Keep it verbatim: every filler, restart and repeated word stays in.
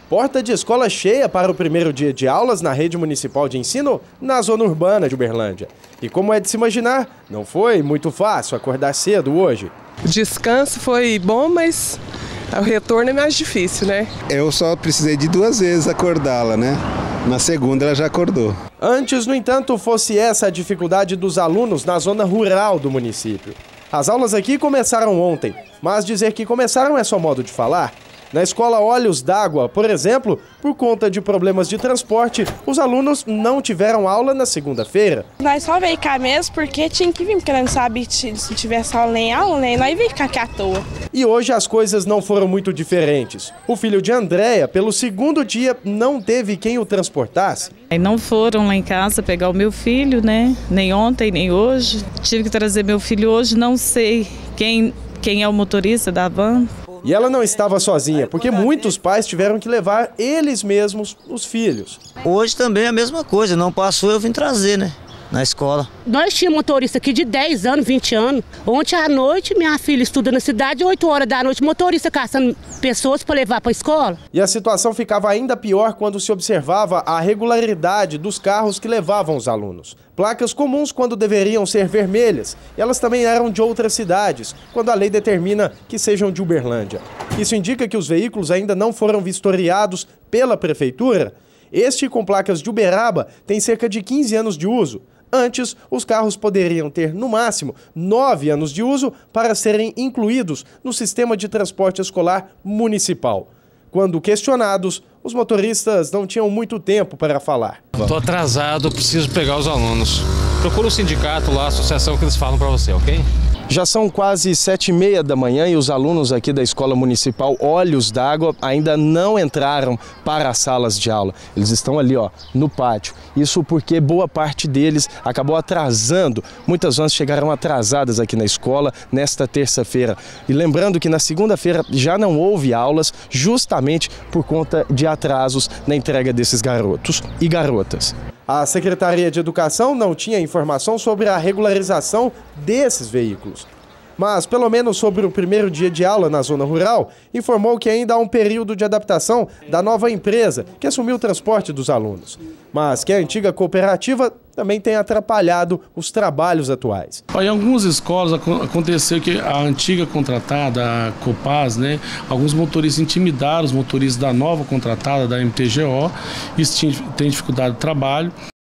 Porta de escola cheia para o primeiro dia de aulas na rede municipal de ensino na zona urbana de Uberlândia. E como é de se imaginar, não foi muito fácil acordar cedo hoje. O descanso foi bom, mas o retorno é mais difícil, né? Eu só precisei de duas vezes acordá-la, né? Na segunda ela já acordou. Antes, no entanto, fosse essa a dificuldade dos alunos na zona rural do município. As aulas aqui começaram ontem, mas dizer que começaram é só modo de falar. Na escola Olhos d'Água, por exemplo, por conta de problemas de transporte, os alunos não tiveram aula na segunda-feira. Nós só veio cá mesmo porque tinha que vir, porque nós não sabíamos se tivesse aula nem aula, né? Nós veio ficar aqui à toa. E hoje as coisas não foram muito diferentes. O filho de Andréia, pelo segundo dia, não teve quem o transportasse. Não foram lá em casa pegar o meu filho, né? Nem ontem, nem hoje. Tive que trazer meu filho hoje, não sei quem, quem é o motorista da van. E ela não estava sozinha, porque muitos pais tiveram que levar eles mesmos os filhos. Hoje também é a mesma coisa, não passou, eu vim trazer, né, na escola. Nós tínhamos motorista aqui de dez anos, vinte anos. Ontem à noite, minha filha estuda na cidade, oito horas da noite, motorista caçando pessoas para levar para a escola. E a situação ficava ainda pior quando se observava a regularidade dos carros que levavam os alunos. Placas comuns quando deveriam ser vermelhas. Elas também eram de outras cidades, quando a lei determina que sejam de Uberlândia. Isso indica que os veículos ainda não foram vistoriados pela prefeitura. Este, com placas de Uberaba, tem cerca de quinze anos de uso. Antes, os carros poderiam ter, no máximo, nove anos de uso para serem incluídos no sistema de transporte escolar municipal. Quando questionados, os motoristas não tinham muito tempo para falar. Estou atrasado, preciso pegar os alunos. Procura o sindicato lá, a associação que eles falam para você, ok? Já são quase sete e meia da manhã e os alunos aqui da Escola Municipal Olhos d'Água ainda não entraram para as salas de aula. Eles estão ali, ó, no pátio. Isso porque boa parte deles acabou atrasando. Muitas vans chegaram atrasadas aqui na escola nesta terça-feira. E lembrando que na segunda-feira já não houve aulas justamente por conta de atrasos na entrega desses garotos e garotas. A Secretaria de Educação não tinha informação sobre a regularização desses veículos. Mas, pelo menos sobre o primeiro dia de aula na zona rural, informou que ainda há um período de adaptação da nova empresa que assumiu o transporte dos alunos. Mas que a antiga cooperativa também tem atrapalhado os trabalhos atuais. Em algumas escolas aconteceu que a antiga contratada, a Copaz, né, alguns motoristas intimidaram os motoristas da nova contratada, da M T G O, isso tem dificuldade de trabalho.